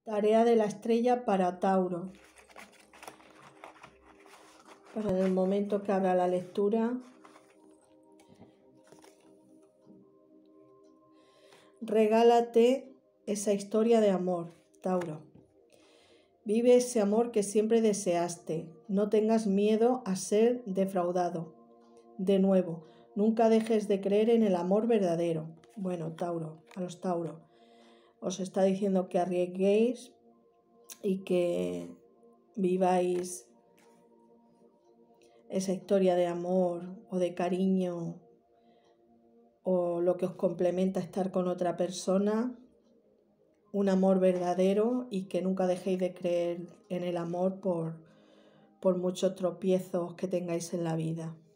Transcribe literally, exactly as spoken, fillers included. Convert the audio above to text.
Tarea de la estrella para Tauro. Para en el momento que abra la lectura. Regálate esa historia de amor, Tauro. Vive ese amor que siempre deseaste. No tengas miedo a ser defraudado. De nuevo, nunca dejes de creer en el amor verdadero. Bueno, Tauro, a los Tauro, os está diciendo que arriesguéis y que viváis esa historia de amor o de cariño o lo que os complementa estar con otra persona, un amor verdadero, y que nunca dejéis de creer en el amor por, por muchos tropiezos que tengáis en la vida.